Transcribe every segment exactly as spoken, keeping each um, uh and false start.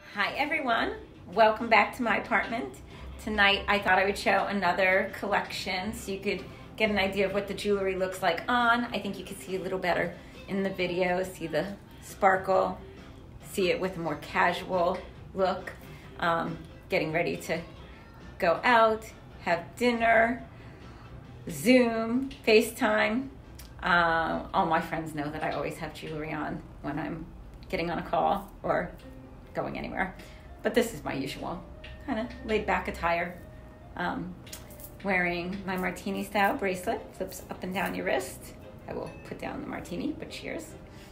Hi everyone, welcome back to my apartment. Tonight I thought I would show another collection so you could get an idea of what the jewelry looks like on. I think you can see a little better in the video, see the sparkle, see it with a more casual look. Um, getting ready to go out, have dinner, Zoom, FaceTime. Uh, all my friends know that I always have jewelry on when I'm getting on a call or going anywhere. But this is my usual kind of laid back attire. Um, wearing my martini style bracelet, flips up and down your wrist. I will put down the martini, but cheers.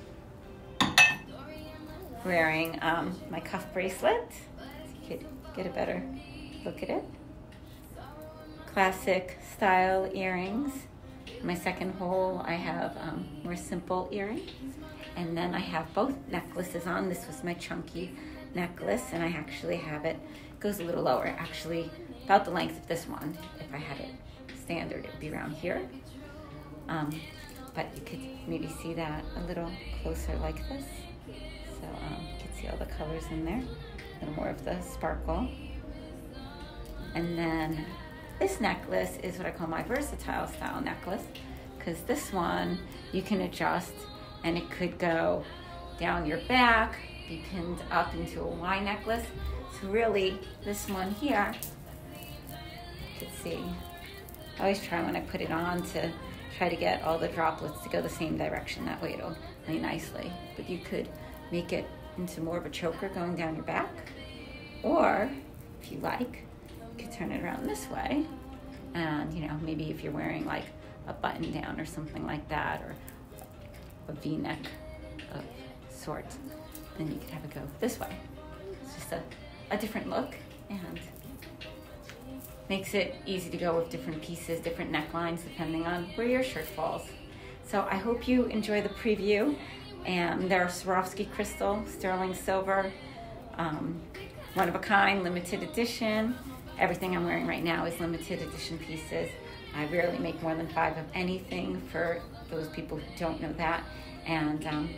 Wearing um, my cuff bracelet, so you could get a better look at it. Classic style earrings. My second hole, I have um, more simple earrings. And then I have both necklaces on. This was my chunky necklace, and I actually have it, it goes a little lower, actually about the length of this one. If I had it standard, it would be around here. Um, but you could maybe see that a little closer like this. So um, you can see all the colors in there, a little more of the sparkle. And then this necklace is what I call my versatile style necklace, because this one you can adjust and it could go down your back, be pinned up into a Y necklace. So really, this one here, you can see, I always try when I put it on to try to get all the droplets to go the same direction. That way it'll lay nicely. But you could make it into more of a choker going down your back. Or, if you like, you could turn it around this way. And, you know, maybe if you're wearing like a button down or something like that, or a V-neck of sorts, then you could have it go this way. It's just a, a different look and makes it easy to go with different pieces, different necklines, depending on where your shirt falls. So I hope you enjoy the preview. And they're Swarovski crystal, sterling silver, um, one of a kind, limited edition. Everything I'm wearing right now is limited edition pieces. I rarely make more than five of anything, for those people who don't know that. And um,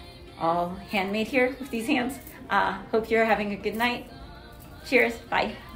all handmade here with these hands. Uh, hope you're having a good night. Cheers, bye.